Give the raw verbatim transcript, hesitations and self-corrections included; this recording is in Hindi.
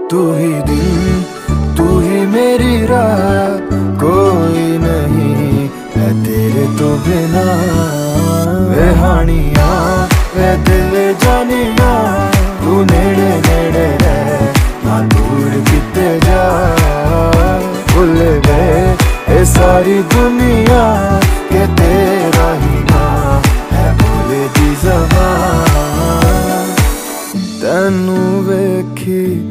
तू ही दिल, तू ही मेरी रात, कोई नहीं है तेरे तो बिना। वे हानिया वे दिल जानिया, तू नेड़े नेड़े रह ना दूर किते जा। भुल गए ये सारी दुनिया के तेरे